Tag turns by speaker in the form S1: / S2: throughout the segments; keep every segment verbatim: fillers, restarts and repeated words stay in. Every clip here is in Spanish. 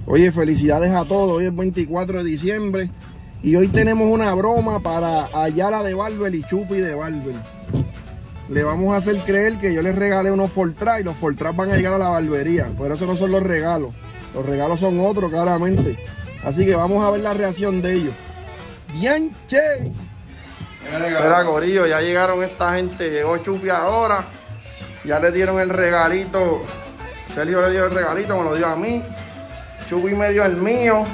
S1: Oye, felicidades a todos. Hoy es veinticuatro de diciembre y hoy tenemos una broma para Ayala de Barber y Chupi de Barber. Le vamos a hacer creer que yo les regalé unos Fortran y los Fortran van a llegar a la barbería. Pero eso no son los regalos. Los regalos son otros, claramente. Así que vamos a ver la reacción de ellos. ¡Dianche! Mira, corillo, ya llegaron esta gente. Llegó Chupi ahora. Ya le dieron el regalito. Sergio le dio el regalito, me lo dio a mí. Chupi me dio el mío.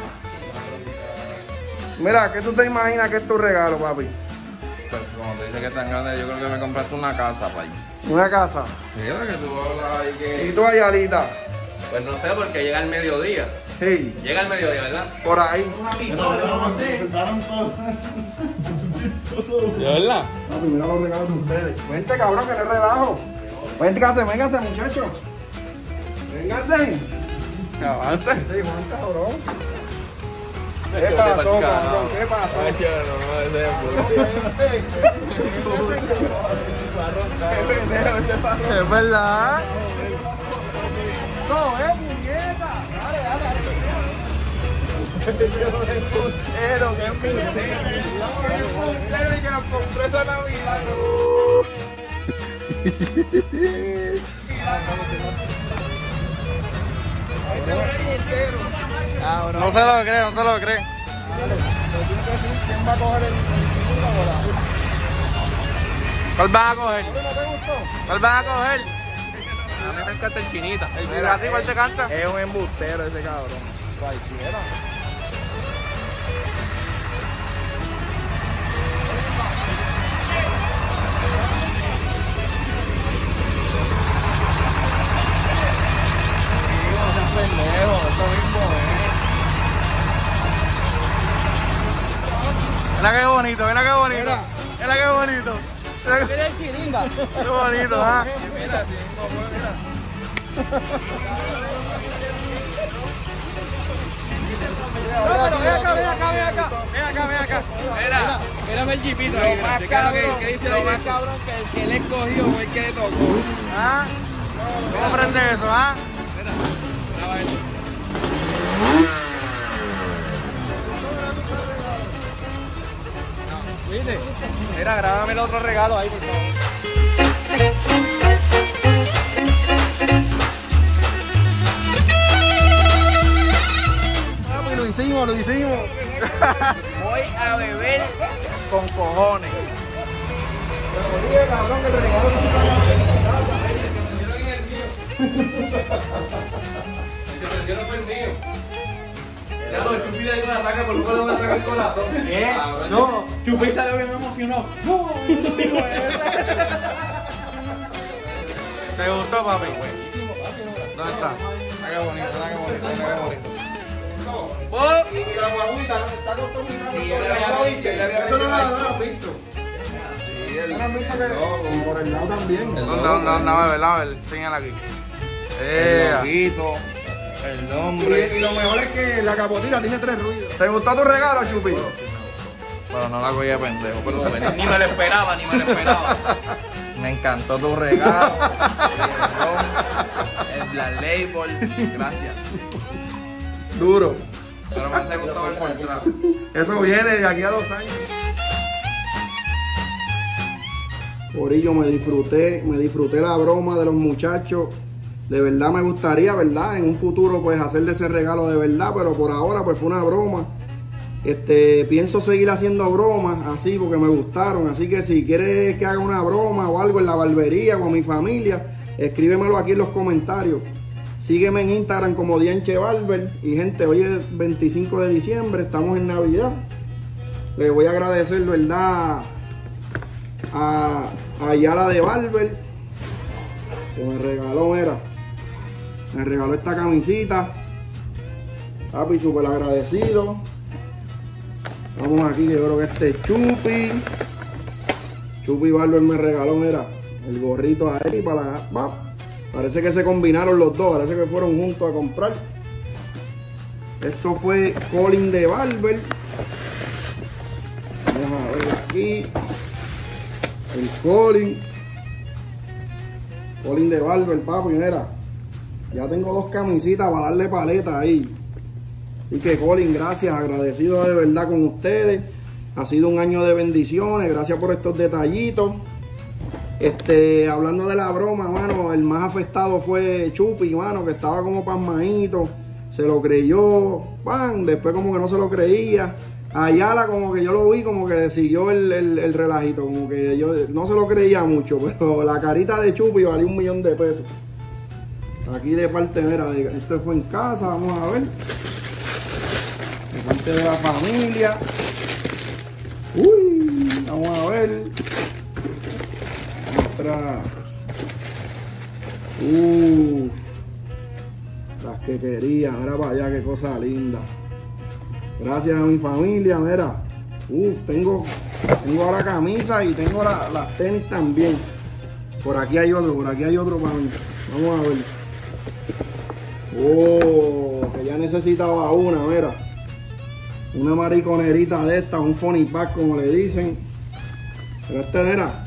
S1: Mira, ¿qué tú te imaginas que es tu regalo, papi?
S2: Pues como te dices que es tan grande, yo creo que me compraste una casa, papi.
S1: ¿Una casa?
S2: Mira que tú hablas ahí que...
S1: ¿Y tú, Ayalita?
S2: Pues no sé, porque llega el mediodía.
S1: Sí.
S2: Llega el mediodía, ¿verdad?
S1: Por ahí.
S2: ¿De verdad?
S1: Papi, mira los regalos de ustedes. Vente, cabrón, que le relajo. Véngase, véngase, muchachos. Véngase.
S2: ¿Qué avance?
S1: Sí, Juan, cabrón. ¿Qué pasó, cabrón? ¿Qué pasó?
S2: Ay, yo no, no, ese es
S1: es verdad.
S2: No, es muñeca. Dale, dale, dale. Pero que es puntero y que nos compré esa Navidad. No se lo cree, no se lo cree.
S1: ¿Quién va a coger el
S2: ¿Cuál van a coger?
S1: ¿No te gustó?
S2: ¿Cuál van a coger? A mí me encanta el chinita. ¿El así cuál te canta?
S3: Es un embustero ese cabrón.
S1: Cualquiera.
S3: Pendejo, eso mismo, eh.
S2: Mira qué bonito, mira qué bonito.
S1: Mira.
S2: Mira qué bonito. Mira qué,
S3: Mira el chiringa.
S2: qué bonito, ¿ah?
S3: Mira, sí, mira.
S2: No, pero ven acá, ven acá, ven acá. Ven acá, ven acá. Mira, mírame el jeepito ahí.
S3: Lo más cabrón, lo más cabrón que el que le escogió fue el que le tocó.
S2: ¿Ah? ¿Cómo prende eso, ah?
S3: Mira, graba eso. ¿Viste? Mira, grábame el otro regalo ahí, por favor.
S1: Papi, lo hicimos, lo hicimos.
S3: Voy a beber con cojones.
S1: Pero oye, cabrón, que te regalo
S2: Yo no fue el mío. Ya lo Chupi le dio un ataque, por poco le voy a atacar el corazón.
S3: ¿Qué?
S2: Cabrón,
S3: No, Chupi salió bien emocionado. No, yo no digo eso.
S2: ¿Te gustó, papi?
S3: Buenísimo, papi.
S2: ¿Dónde está? Mira qué bonito, mira qué bonito, mira qué bonito.
S1: Y la guaguita está acostumbrada.
S3: Sí, yo le había visto, yo le había
S1: Eso no
S3: visto.
S1: la no la has visto. ¿No la has visto que- Y por el lado también.
S2: ¿Dónde, dónde, dónde? A ver, a ver, enséñala aquí.
S3: El
S2: Eh,
S3: loguito, el nombre.
S1: Y, y lo mejor es que la capotita tiene tres ruidos. ¿Te gustó tu regalo, Chupi?
S2: Pero no la cogí de pendejo, pero bueno, ni me lo esperaba, ni me lo esperaba. Me encantó tu regalo.
S3: El Black Label. Gracias.
S1: Duro.
S3: Pero me hace gustado el Fortran.
S1: Eso viene de aquí a dos años. Corillo, me disfruté, me disfruté la broma de los muchachos. De verdad me gustaría, ¿verdad? En un futuro pues hacerle ese regalo de verdad, pero por ahora pues fue una broma. Este, pienso seguir haciendo bromas así porque me gustaron, así que si quieres que haga una broma o algo en la barbería con mi familia, escríbemelo aquí en los comentarios. Sígueme en Instagram como Dianche Barber. Y gente, hoy es veinticinco de diciembre, estamos en Navidad. Les voy a agradecer, ¿verdad? A, a Ayala de Barber, que me regaló, mira, me regaló esta camisita. Papi, súper agradecido. Vamos aquí, yo creo que este es Chupi. Chupi Barber me regaló, mira, el gorrito ahí para la... Va. Parece que se combinaron los dos, parece que fueron juntos a comprar. Esto fue Colin de Barber. Vamos a ver aquí. El Colin. Colin de Barber, papi, mira. Ya tengo dos camisitas para darle paleta ahí. Así que Colin, gracias, agradecido de verdad con ustedes. Ha sido un año de bendiciones, gracias por estos detallitos. Este, hablando de la broma, mano, el más afectado fue Chupi, mano, que estaba como pasmadito, se lo creyó, pan, después como que no se lo creía. Ayala como que yo lo vi como que siguió el, el, el relajito, como que yo no se lo creía mucho, pero la carita de Chupi valió un millón de pesos. Aquí de parte, mira, esto fue en casa, vamos a ver. De parte de la familia. Uy, vamos a ver. Otra. Uh, las que quería, mira para allá, qué cosa linda. Gracias a mi familia, mira. Uh, tengo, tengo ahora camisa y tengo la, las tenis también. Por aquí hay otro, por aquí hay otro para mí. Vamos a ver. Oh, que ya necesitaba una, mira. Una mariconerita de esta, un funny pack como le dicen. Pero este era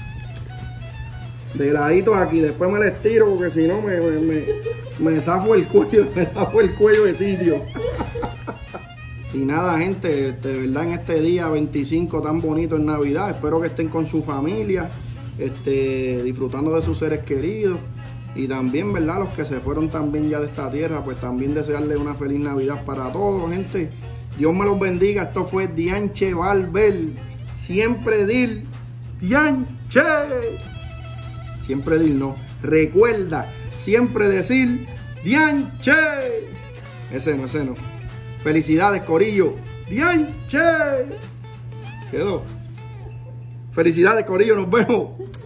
S1: de ladito aquí, después me la estiro porque si no me, me, me, me zafo el cuello, me zafo el cuello de sitio. Y nada, gente, de verdad en este día veinticinco tan bonito en Navidad, espero que estén con su familia, este, disfrutando de sus seres queridos. Y también, ¿verdad? Los que se fueron también ya de esta tierra, pues también desearles una feliz Navidad para todos, gente. Dios me los bendiga. Esto fue Dianche Barber. Siempre dil, Dianche. Siempre dil, no. Recuerda, siempre decir Dianche. Ese no, ese no. Felicidades, corillo. Dianche. Quedó. Felicidades, corillo. Nos vemos.